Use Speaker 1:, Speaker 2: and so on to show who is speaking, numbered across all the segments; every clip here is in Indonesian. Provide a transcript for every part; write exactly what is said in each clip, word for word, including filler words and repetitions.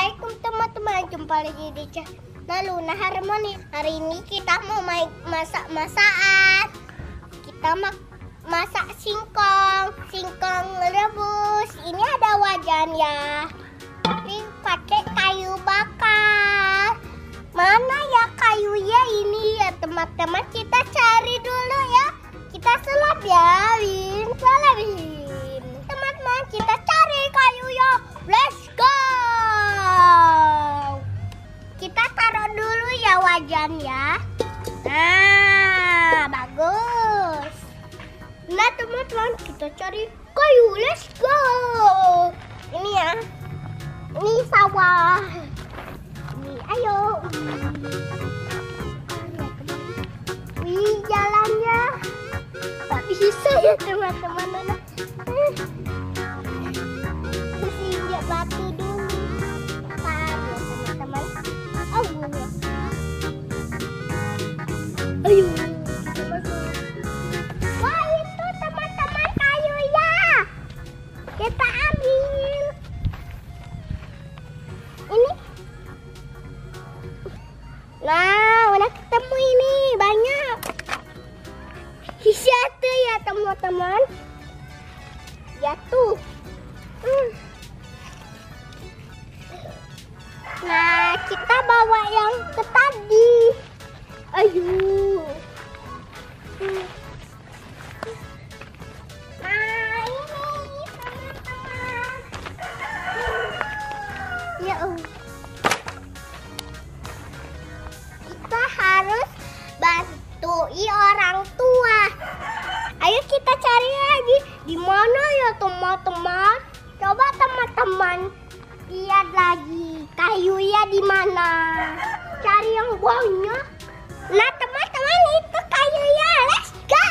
Speaker 1: Assalamualaikum teman-teman, jumpa lagi di channel Luna Harmoni. Hari ini kita mau main masak-masakan. Kita mak masak singkong, singkong rebus. Ini ada wajan ya. Ini pakai kayu bakar. Mana ya kayunya ini ya teman-teman? Kita cari dulu ya. Kita selap ya, Win. Selap, Win. Teman-teman, kita cari kayunya. Let's go. Kita taruh dulu ya wajan ya. Nah, bagus. Nah teman-teman, kita cari kayu. Let's go. Ini ya. Ini sawah. Ini, ayo. Wih, jalannya tak bisa ya teman-teman. Mesti lihat batu dulu. Taruh teman-teman. Oh, ayo. Wah, itu teman-teman kayunya. Kita ambil. Ini. Nah, udah ketemu ini banyak. Satu ya teman-teman. Jatuh. Hmm. Nah, kita bawa yang ke tadi. Ayo. Hmm. Nah, ini teman-teman. Ya, oh. Kita harus bantui orang tua. Ayo kita cari lagi. Di mana ya teman-teman? Coba teman-teman lihat lagi kayunya di mana. Cari yang banyak. Nah teman-teman, itu kayunya. Let's go.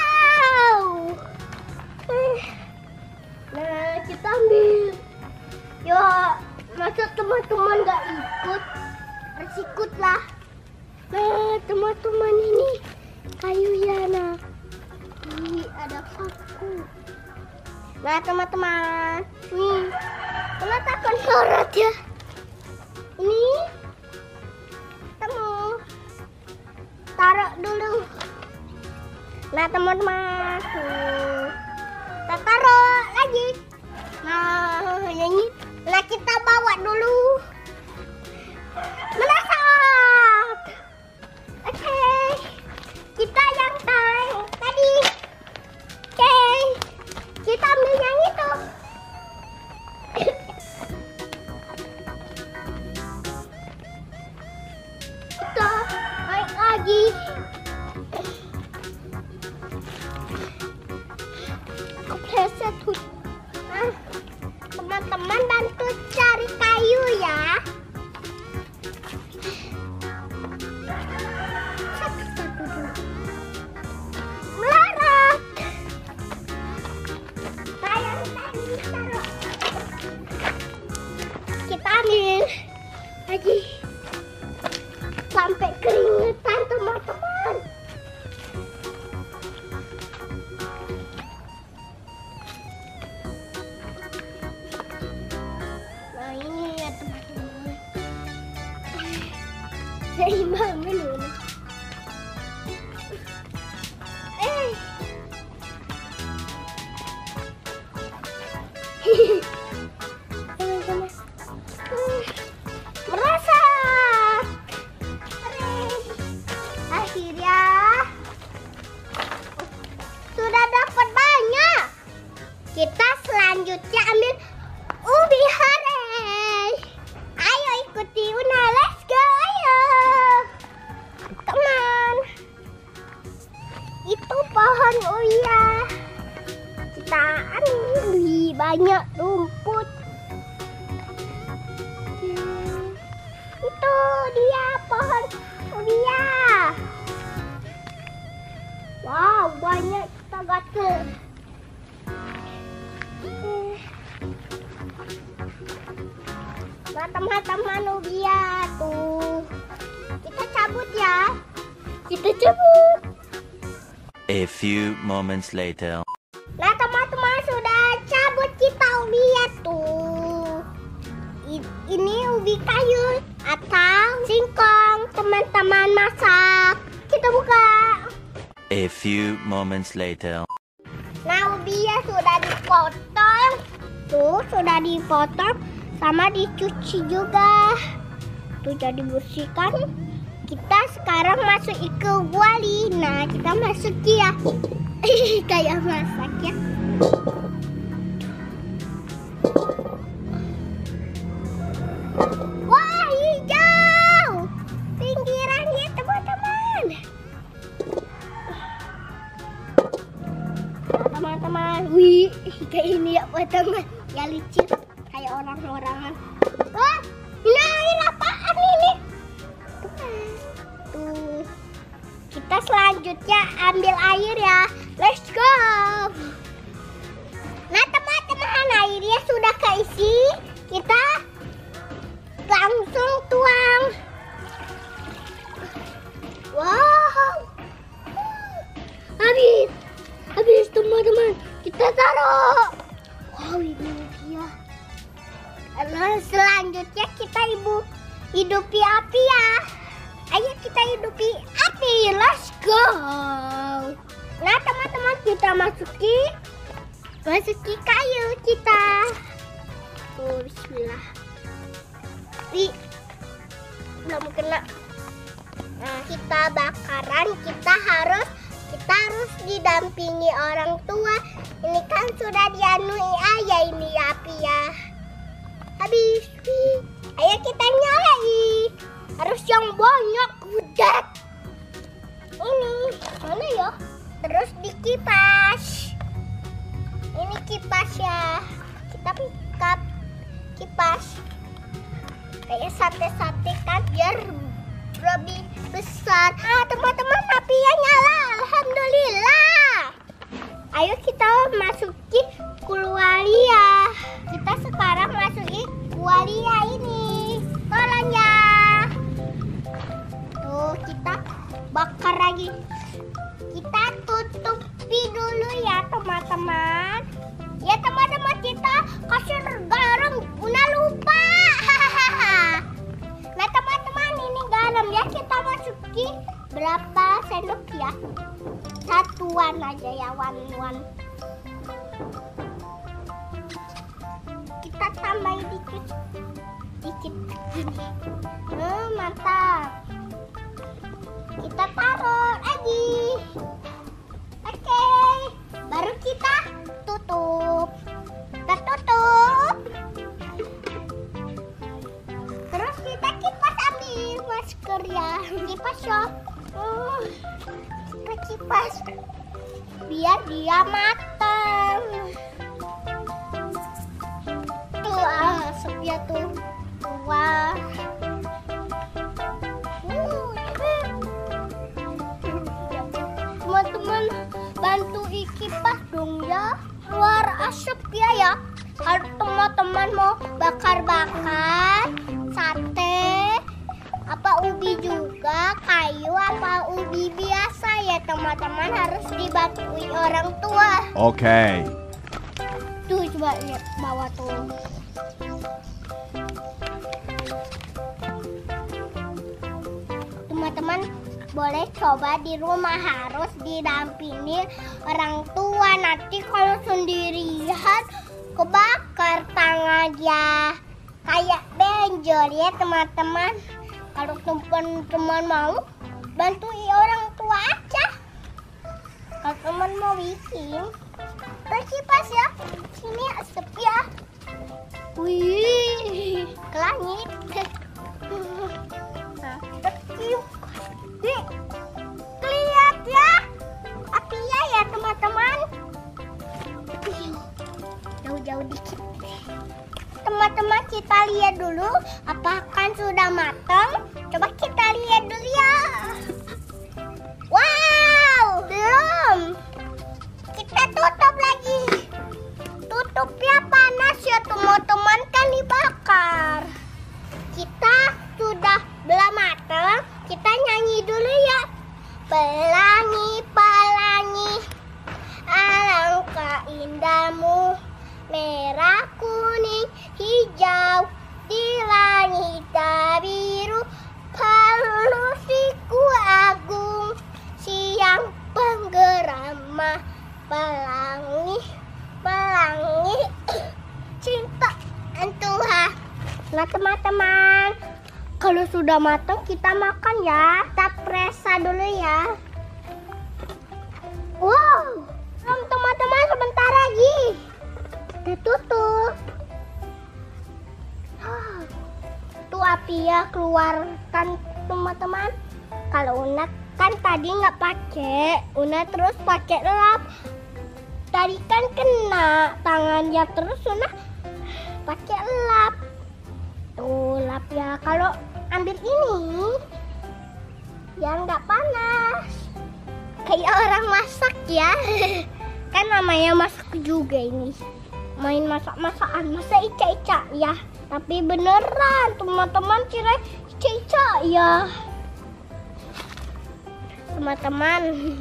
Speaker 1: Nah kita ambil. Ya masa teman-teman gak ikut? Harus ikut lah. Nah teman-teman, ini kayunya. Nah ini ada paku. Nah teman-teman, nih letakkan karat ya. Ini temu, taruh dulu. Nah teman-teman, kita taruh lagi. Nah ini, nah kita bawa dulu. Menasap. Oke, okay. Kita yang tadi. Oke, okay. Kita ambil yang itu. Kita naik lagi. Kepleset tuh. Nah, teman-teman bantu cari kayu ya. Kita ambil lagi sampai keringetan teman-teman. Nah ini ya teman-teman. Lima menit. Eh. Merasa akhirnya sudah dapat banyak. Kita selanjutnya ambil ubi hare. Ayo ikuti Una, let's go. Ayo teman, itu pohon uya. Kita ambil banyak rumput. Itu dia pohon uya. Wow, banyak kita gatel. Nah teman-teman, ubia tuh. Kita cabut ya. Kita cabut.
Speaker 2: A few moments later.
Speaker 1: Nah teman-teman, sudah cabut kita ubia tuh. Itu ini ubi kayu atau singkong. Teman-teman masak. Kita buka.
Speaker 2: A few moments later.
Speaker 1: Nah, ubinya sudah dipotong. Tuh, sudah dipotong sama dicuci juga. Tuh, jadi bersihkan. Kita sekarang masuk ke kuali. Nah, kita masuk ya. Kayak masak ya. Wah, hijau. Pinggirannya, teman-teman. Teman-teman, wih, kayak ini ya potongan, ya lucu, kayak orang-orangan. Wah, ini air apaan ini? Tuh, kita selanjutnya ambil air ya, let's go. Nah teman-teman, airnya sudah keisi, kita langsung tuang. Wow, habis. Habis teman-teman, kita taruh. Wow, ini dia. Lalu selanjutnya kita ibu hidupi api ya. Ayo kita hidupi api, let's go. Nah teman-teman, kita masuki masuki kayu kita. Oh, bismillah. Ih, belum kena. Nah, kita bakaran, kita harus Kita harus didampingi orang tua. Ini kan sudah dianui ayah ini api ya. Habis. Ayo kita nyalain. Harus yang banyak udah. Ini mana ya? Terus dikipas. Ini kipas ya. Kita pikat kipas. Kayak sate-sate kan biar lebih besar. Ah, teman-teman, apinya nyala. Alhamdulillah. Ayo kita masuki kualia. Kita sekarang masuki kualia ini. Tolong ya. Tuh, kita bakar lagi. Kita tutupi dulu ya, teman-teman. Ya, teman-teman, kita kasih garam. Udah lupa. Nah, teman-teman, ini garam ya, kita masuki berapa sendok ya? Satuan aja ya, one-one. Kita tambahin dikit. Dikit gini. Hmm, mantap. Kita taruh lagi. Oke. Baru kita tutup. Kita tutup. Terus kita kipas, ambil masker ya. Kipas ya. Oh, kita kipas biar dia matang. Tuh asapnya tuh. Wah. Teman-teman, bantu ikipas dong ya. Keluar asap ya ya. Kalau teman-teman mau bakar-bakar sate, apa ubi juga, kayu apa ubi biasa ya teman-teman, harus dibantuin orang tua.
Speaker 3: Oke. Okay.
Speaker 1: Tuh coba lihat bawah tuh. Teman-teman boleh coba di rumah, harus didampingi orang tua. Nanti kalau sendirian kebakar tangannya kayak benjol ya teman-teman. Kalau teman-teman mau bantuin orang tua aja. Kalau teman mau bikin terkipas ya. Sini asap ya. Wih, ke langit. Nah, terkipas. Nih, lihat ya apinya ya teman-teman. Jauh-jauh dikit. Teman-teman, kita lihat dulu apakah sudah matang. Coba kita lihat dulu ya. Wow, belum. Kita tutup lagi. Tutupnya panas ya teman-teman, kan dibakar. Kita sudah belum matang. Kita nyanyi dulu ya. Pelangi, pelangi, alangkah indahmu, merah, kuning, hijau, di langit biru, palusiku agung, siang penggerama, pelangi, pelangi, cinta Tuhan. Nah teman-teman, kalau sudah matang kita makan ya. Kita presa dulu ya. Wow, teman-teman sebentar lagi. Kita tutup. Tuh api ya keluarkan teman-teman. Kalau Una kan tadi nggak pakai, Una terus pakai lap. Tadi kan kena tangannya, terus Una pakai lap. Tuh lap ya. Kalau ambil ini ya nggak panas. Kayak orang masak ya. Kan namanya masak juga ini. Main masak-masakan, masa ica-ica ya. Tapi beneran teman-teman, kira ica-ica ya. Teman-teman.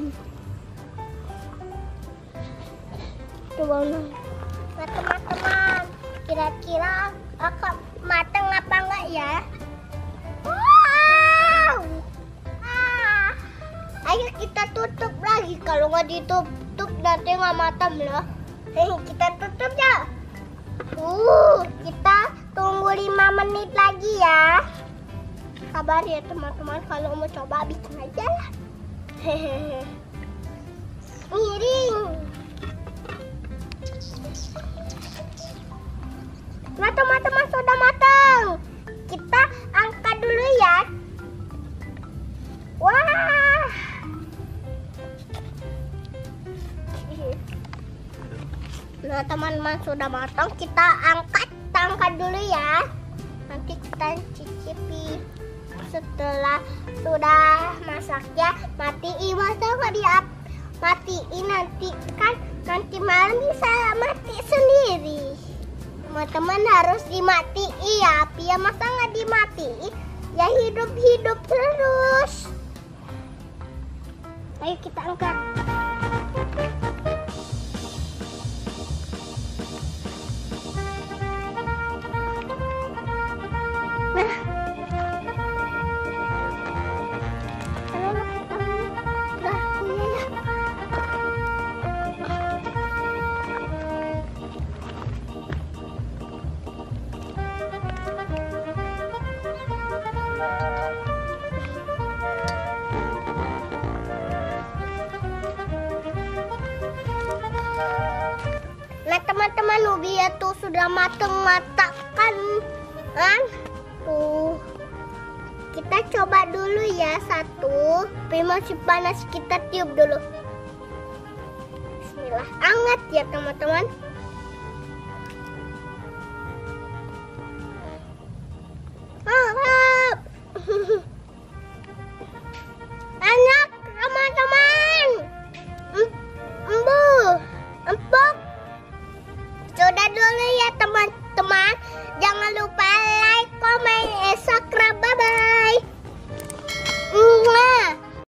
Speaker 1: Coba nah teman-teman, kira-kira akan matang apa enggak ya? Wow! Ah. Ayo kita tutup lagi. Kalau nggak ditutup nanti nggak matang loh. Hei, kita tutup ya. Uh, kita tunggu lima menit lagi ya. Sabar ya teman-teman, kalau mau coba bikin aja lah. Hehehe. Miring. Nah teman-teman sudah matang. Kita angkat dulu ya. Wah. Nah teman-teman sudah matang, kita angkat, kita angkat dulu ya. Nanti kita cicipi. Setelah sudah masaknya, matiin. Masa nggak diap matiin, nanti kan nanti malam bisa mati sendiri. Teman-teman harus dimatiin ya api ya, masa nggak dimatiin ya, hidup-hidup terus. Ayo kita angkat. Nah teman-teman, lubia tuh sudah matang-matang kan? Tuh, kita coba dulu ya satu. Tapi masih panas, kita tiup dulu. Bismillah, hangat ya teman-teman. Hangat. Enak teman-teman. Embu, empuk. Sudah dulu ya teman-teman. Jangan lupa like, comment, and subscribe. Bye-bye.